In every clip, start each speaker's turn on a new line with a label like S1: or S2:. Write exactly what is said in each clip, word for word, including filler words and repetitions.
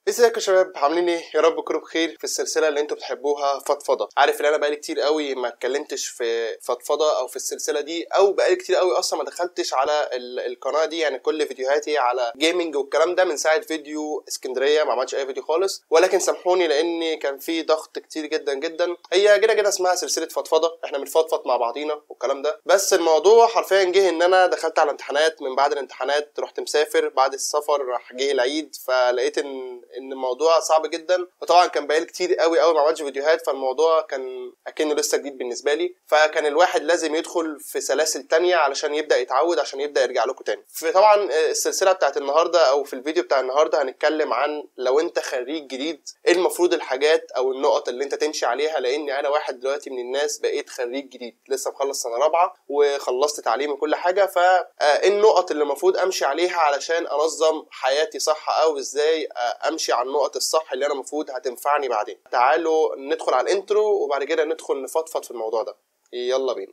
S1: ازيكم يا شباب، عاملين ايه؟ يا رب تكونوا بخير في السلسله اللي انتوا بتحبوها فضفضه. عارف ان انا بقالي كتير قوي ما اتكلمتش في فضفضه او في السلسله دي، او بقالي كتير قوي اصلا ما دخلتش على القناه دي. يعني كل فيديوهاتي على جيمنج والكلام ده من ساعه فيديو اسكندريه، ما عملتش اي فيديو خالص. ولكن سامحوني لان كان في ضغط كتير جدا جدا. هي كده كده اسمها سلسله فضفضه، احنا بنفضفض مع بعضينا والكلام ده. بس الموضوع حرفيا جه ان انا دخلت على امتحانات، من بعد الامتحانات رحت مسافر، بعد السفر راح جه العيد، فلقيت ان ان الموضوع صعب جدا. وطبعا كان بقالي كتير قوي قوي ما عملتش فيديوهات، فالموضوع كان اكنه لسه جديد بالنسبه لي. فكان الواحد لازم يدخل في سلاسل تانية علشان يبدا يتعود، عشان يبدا يرجع لكم تاني. فطبعا السلسله بتاعت النهارده او في الفيديو بتاع النهارده هنتكلم عن لو انت خريج جديد ايه المفروض الحاجات او النقط اللي انت تمشي عليها. لان انا واحد دلوقتي من الناس بقيت خريج جديد، لسه مخلص سنه رابعه وخلصت تعليم وكل حاجه. فايه النقط اللي المفروض امشي عليها علشان انظم حياتي صح، او ازاي امشي على النقط الصح اللي انا المفروض هتنفعني بعدين. تعالوا ندخل على الانترو وبعد كده ندخل نفضفض في الموضوع ده. يلا بينا.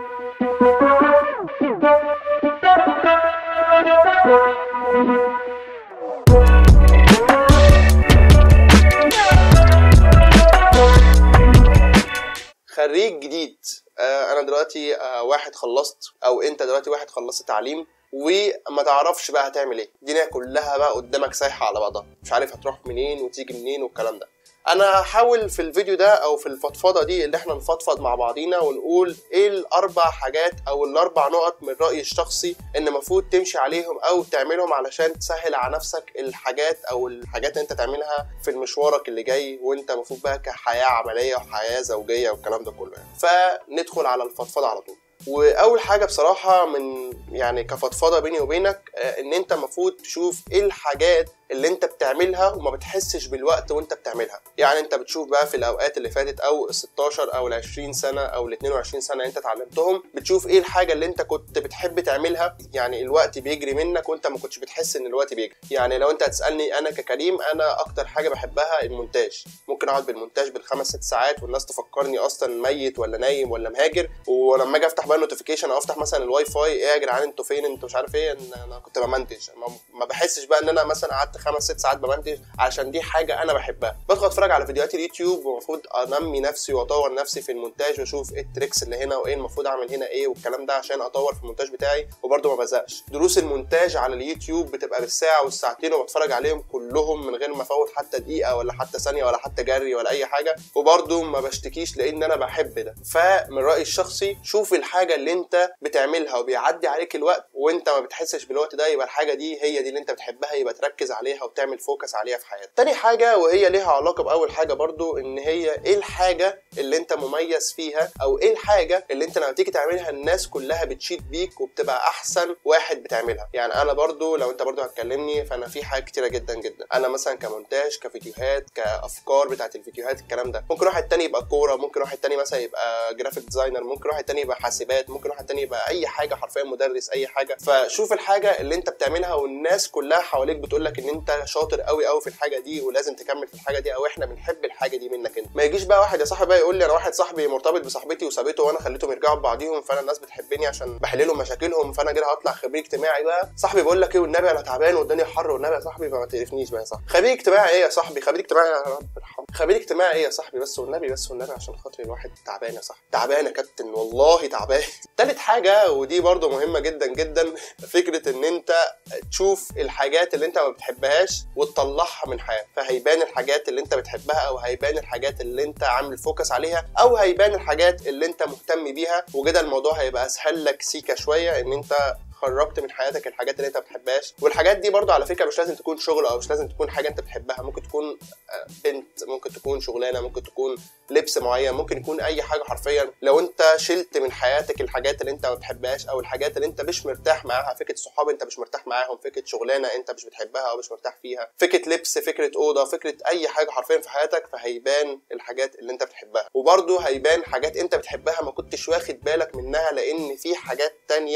S1: خريج جديد، آه انا دلوقتي آه واحد خلصت، او انت دلوقتي واحد خلصت تعليم وما تعرفش بقى هتعمل ايه. الدنيا كلها بقى قدامك سايحه على بعضها، مش عارف هتروح منين وتيجي منين والكلام ده. انا هحاول في الفيديو ده او في الفضفضه دي اللي احنا نفضفض مع بعضينا ونقول ايه الاربع حاجات او الاربع نقط من رايي الشخصي ان المفروض تمشي عليهم او تعملهم علشان تسهل على نفسك الحاجات او الحاجات اللي انت تعملها في مشوارك اللي جاي، وانت المفروض بقى كحياه عمليه وحياه زوجيه والكلام ده كله. يعني فندخل على الفضفضه على طول. واول حاجه بصراحه من يعني كفضفضه بيني وبينك، ان انت المفروض تشوف ايه الحاجات اللي انت بتعملها وما بتحسش بالوقت وانت بتعملها. يعني انت بتشوف بقى في الاوقات اللي فاتت او ال ستاشر او ال عشرين سنه او ال اتنين وعشرين سنه انت اتعلمتهم، بتشوف ايه الحاجه اللي انت كنت بتحب تعملها. يعني الوقت بيجري منك وانت ما كنتش بتحس ان الوقت بيجري. يعني لو انت هتسالني انا ككريم، انا اكتر حاجه بحبها المونتاج. ممكن اقعد بالمونتاج بالخمس ست ساعات والناس تفكرني اصلا ميت ولا نايم ولا مهاجر. ولما اجي افتح بقى النوتيفيكيشن او افتح مثلا الواي فاي، ايه يا جدعان انتوا فين، انتوا مش عارف ايه، انا كنت بمنتج. ما بحسش بقى ان انا مثلا قعدت خمس ست ساعات بمنتج، عشان دي حاجه انا بحبها. بدخل اتفرج على فيديوهات اليوتيوب ومفروض انمي نفسي واطور نفسي في المونتاج واشوف ايه التريكس اللي هنا وايه المفروض اعمل هنا ايه والكلام ده عشان اطور في المونتاج بتاعي وبرده ما بزهقش. دروس المونتاج على اليوتيوب بتبقى بالساعه والساعتين وبتفرج عليهم كلهم من غير ما افوت حتى دقيقه ولا حتى ثانيه ولا حتى جري ولا اي حاجه، وبرده ما بشتكيش لان انا بحب ده. فمن رايي الشخصي شوف الحاجه اللي انت بتعملها وبيعدي عليك الوقت وانت ما بتحسش بالوقت ده، يبقى الحاجه دي هي دي اللي انت بتحبها، يبقى تركز عليها وتعمل فوكس عليها في حياتك. تاني حاجه وهي ليها علاقه باول حاجه برضو، ان هي ايه الحاجه اللي انت مميز فيها، او ايه الحاجه اللي انت لما تيجي تعملها الناس كلها بتشيد بيك وبتبقى احسن واحد بتعملها. يعني انا برضو لو انت برضو هتكلمني، فانا في حاجات كتيره جدا جدا. انا مثلا كمونتاج، كفيديوهات، كافكار بتاعت الفيديوهات، الكلام ده. ممكن واحد تاني يبقى كوره، ممكن واحد تاني مثلا يبقى جرافيك ديزاينر، ممكن واحد تاني يبقى حاسبات، ممكن واحد تاني يبقى اي حاجه، حرفيا مدرس، اي حاجه. فشوف الحاجه اللي انت بتعملها والناس كلها حواليك بتقول لك ان انت شاطر قوي قوي في الحاجه دي ولازم تكمل في الحاجه دي، او احنا بنحب الحاجه دي منك انت. ما يجيش بقى واحد يا صاحبي بقى يقول لي انا واحد صاحبي مرتبط بصاحبتي وسابته وانا خليتهم يرجعوا ببعضيهم، فانا الناس بتحبني عشان بحللهم مشاكلهم، فانا كده هطلع خبير اجتماعي بقى. صاحبي بقول لك ايه والنبي انا تعبان والدنيا حر والنبي يا صاحبي ما تقرفنيش بقى يا صاحبي. خبير اجتماعي ايه يا صاحبي؟ خبير اجتماعي يا رب ارحمه. خبير اجتماعي ايه يا صاحبي؟ بس والنبي بس والنبي عشان خاطر الواحد تعبان يا صاحبي. تعبان يا كابتن والله تعبان. تالت حاجه ودي برضو مهمه جدا جدا، فكره ان انت تشوف الحاجات اللي انت ما بتحبهاش وتطلعها من حياتك. فهيبان الحاجات اللي انت بتحبها، او هيبان الحاجات اللي انت عامل فوكس عليها، او هيبان الحاجات اللي انت مهتم بيها، وكده الموضوع هيبقى اسهل لك سيكا شويه ان انت خرجت من حياتك الحاجات اللي انت ما بتحبهاش. والحاجات دي برضو على فكره مش لازم تكون شغل او مش لازم تكون حاجه انت بتحبها، ممكن تكون بنت، ممكن تكون شغلانه، ممكن تكون لبس معين، ممكن يكون اي حاجه حرفيا. لو انت شلت من حياتك الحاجات اللي انت ما بتحبهاش او الحاجات اللي انت مش مرتاح معاها، فكره صحاب انت مش مرتاح معاهم، فكره شغلانه انت مش بتحبها او مش مرتاح فيها، فكره لبس، فكره اوضه، فكره اي حاجه حرفيا في حياتك، فهيبان الحاجات اللي انت بتحبها. وبرضو هيبان حاجات انت بتحبها ما كنتش واخد بالك منها، لان في حاجات تانية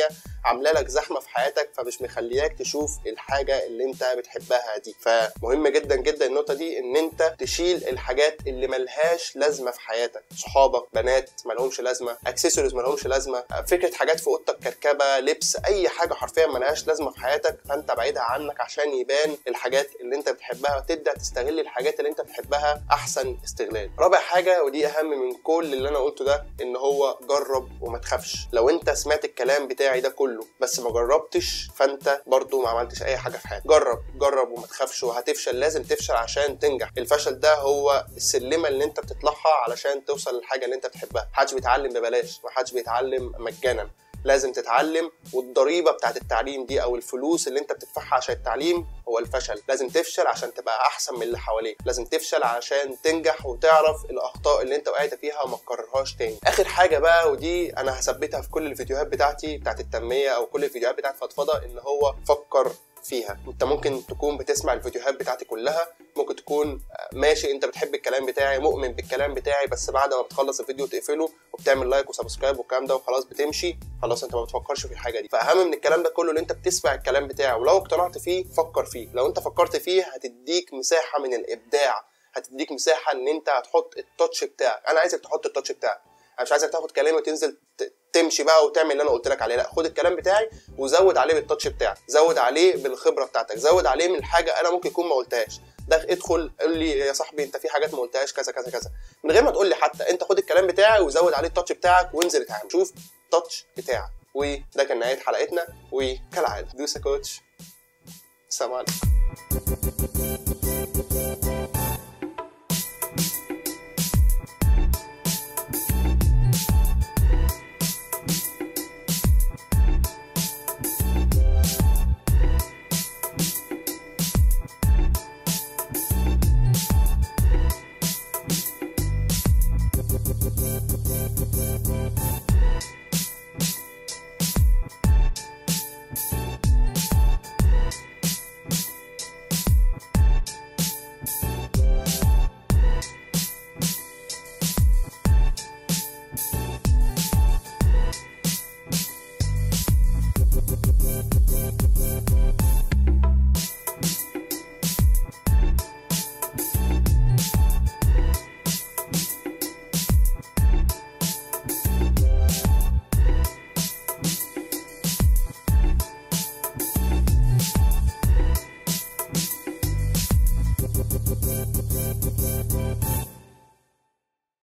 S1: عامله لك زحمه في حياتك، فمش مخلياك تشوف الحاجه اللي انت بتحبها دي. فمهم جدا جدا النقطه دي، ان انت تشيل الحاجات اللي ملهاش لازمه في حياتك، صحابك، بنات مالهمش لازمه، اكسسوارز مالهمش لازمه، فكره حاجات في اوضتك، كركبه، لبس، اي حاجه حرفيا ملهاش لازمه في حياتك، فانت بعيدها عنك عشان يبان الحاجات اللي انت بتحبها، وتبدا تستغل الحاجات اللي انت بتحبها احسن استغلال. رابع حاجه ودي اهم من كل اللي انا قلته ده، ان هو جرب وما تخافش. لو انت سمعت الكلام بتاعي ده كله بس ما جربتش، فانت برضو ما عملتش اي حاجه في حياتك. جرب جرب وما تخافش، وهتفشل، لازم تفشل عشان تنجح. الفشل ده هو السلمه اللي انت بتطلعها علشان توصل للحاجه اللي انت بتحبها. محدش بيتعلم ببلاش، محدش بيتعلم مجانا، لازم تتعلم، والضريبه بتاعت التعليم دي او الفلوس اللي انت بتدفعها عشان التعليم هو الفشل. لازم تفشل عشان تبقى احسن من اللي حواليك، لازم تفشل عشان تنجح وتعرف الاخطاء اللي انت وقعت فيها وما تكررهاش تاني. اخر حاجه بقى، ودي انا هثبتها في كل الفيديوهات بتاعتي بتاعت التنميه او كل الفيديوهات بتاعت فضفضه، ان هو فكر فيها. انت ممكن تكون بتسمع الفيديوهات بتاعتي كلها، ممكن تكون ماشي انت بتحب الكلام بتاعي، مؤمن بالكلام بتاعي، بس بعد ما بتخلص الفيديو تقفله وبتعمل لايك وسبسكرايب والكلام ده وخلاص بتمشي، خلاص انت ما بتفكرش في الحاجه دي. فاهم من الكلام ده كله ان انت بتسمع الكلام بتاعي، ولو اقتنعت فيه فكر فيه. لو انت فكرت فيه هتديك مساحه من الابداع، هتديك مساحه ان انت هتحط التاتش بتاعك. انا عايزك تحط التاتش بتاعك، انا مش عايزك تاخد كلامي وتنزل تمشي بقى وتعمل اللي انا قلت لك عليه، لا، خد الكلام بتاعي وزود عليه بالتاتش بتاعك، زود عليه بالخبره بتاعتك، زود عليه من حاجه انا ممكن يكون ما قلتهاش. ده ادخل قول لي يا صاحبي انت في حاجات ما قلتهاش كذا كذا كذا، من غير ما تقول لي حتى، انت خد الكلام بتاعي وزود عليه التاتش بتاعك وانزل اتعامل، شوف التاتش بتاعك. وده كان نهايه حلقتنا، وكالعاده دوسا كوتش، سلام عليكم.